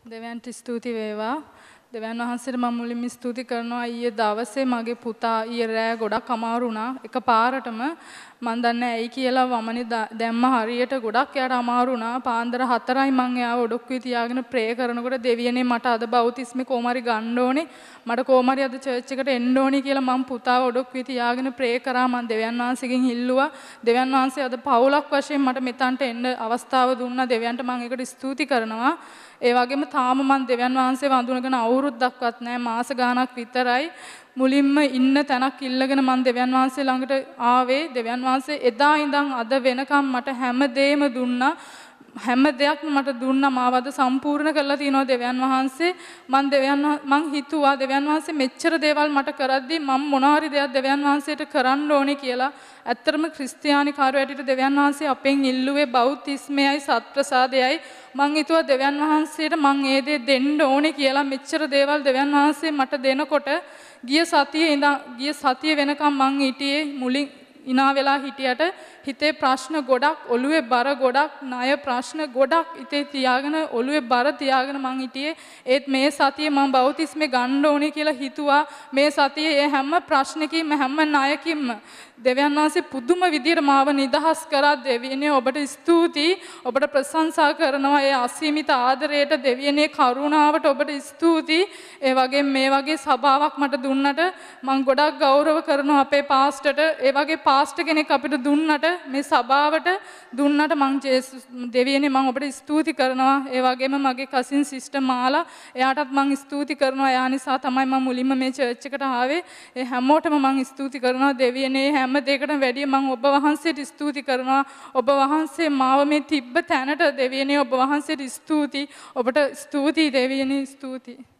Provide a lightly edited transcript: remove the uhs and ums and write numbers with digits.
දෙවියන්ට ස්තුති වේවා. දෙවියන් වහන්සේට මම මුලින්ම ස්තුති කරනවා. ඊයේ දවසේ මගේ පුතා ඊයේ රෑ ගොඩක් අමාරු වුණා. එකපාරටම මන් දන්නේ ඇයි කියලා වමනේ දැම්ම හරියට ගොඩක් එයාට අමාරු වුණා. පාන්දර 4යි මං එයාව ඔඩොක්කුවේ තියාගෙන ප්‍රේ කරනකොට දෙවියනේ මට අද බෞතිස්මේ කොමාරි ගන්න ඕනේ. මට කොමාරි අද චර්ච් එකට එන්න ඕනේ කියලා මං පුතාව ඔඩොක්කුවේ තියාගෙන ප්‍රේ කරා. මං දෙවියන් වහන්සේගෙන් ඉල්ලුවා. දෙවියන් වහන්සේ අද පවුලක් වශයෙන් මට මෙතනට එන්න අවස්ථාව දුන්නා. දෙවියන්ට මං ඒකට ස්තුති කරනවා. ඒ වගේම තාම මං දෙවියන් වහන්සේ වඳුනගෙන අවුරුද්දක්වත් නැහැ, මාස ගාණක් විතරයි. මුලින්ම ඉන්න තැනක් ඉල්ලගෙන මං දෙවියන් වහන්සේ ළඟට ආවේ. දෙවියන් වහන්සේ එදා ඉඳන් අද වෙනකම් මට හැම දෙයක්ම දුන්නා. හැම දෙයක්ම මට දුන්නා. මාව අද සම්පූර්ණ කරලා තිනවා දෙවියන් වහන්සේ. මං හිතුවා දෙවියන් වහන්සේ මෙච්චර දේවල් මට කරද්දී මම මොනවාරි දෙයක් දෙවියන් වහන්සේට කරන්න ඕනේ කියලා. ඇත්තටම ක්‍රිස්තියානි කාර්යයට දෙවියන් වහන්සේ අපෙන් ඉල්ලුවේ බෞතිස්මයයි සත්ප්‍රසාදයයි. මං හිතුවා දෙවියන් වහන්සේට මං ඒ දේ දෙන්න ඕනේ කියලා. මෙච්චර දේවල් දෙවියන් වහන්සේ මට දෙනකොට ගිය සතිය වෙනකම් මං හිටියේ මුලින් ඉනා වෙලා හිටියට හිතේ ප්‍රශ්න ගොඩක්, ඔළුවේ බර ගොඩක්, ණය ප්‍රශ්න ගොඩක් හිතේ තියාගෙන ඔළුවේ බර තියාගෙන මං හිටියේ. ඒත් මේ සතියේ මං බෞතිස්මේ ගන්න ඕනේ කියලා හිතුවා. මේ සතියේ ඒ හැම ප්‍රශ්නකින්ම හැම ණයකින්ම දෙවියන් වහන්සේ පුදුම විදියට මාව නිදහස් කරා. දෙවියනේ ඔබට ස්තුතියි. ඔබට ප්‍රශංසා කරනවා. ඒ අසීමිත ආදරයට දෙවියනේ කරුණාවට ඔබට ස්තුතියි. ඒ වගේ මේ වගේ සභාවක් මට දුන්නට මං ගොඩක් ගෞරව කරනවා අපේ පාස්ටර්ට. ඒ වගේ පාස්ටර් කෙනෙක් අපිට දුන්නට මේ සභාවට දුන්නට මං දෙවියනේ මං ඔබට ස්තුති කරනවා. ඒ වගේම මගේ කසින් සිස්ටර් මාලා එයාටත් මං ස්තුති කරනවා. එයා නිසා තමයි මම මුලින්ම මේ චර්ච් එකට ආවේ. ඒ හැමෝටම මං ස්තුති කරනවා. දෙවියනේ හැම දෙයකටම වැඩිය මං ඔබ වහන්සේට ස්තුති කරනවා. ඔබ වහන්සේ මාව මේ තිබ්බ තැනට දෙවියනේ ඔබ වහන්සේට ස්තුතියි. ඔබට ස්තුතියි දෙවියනේ ස්තුතියි.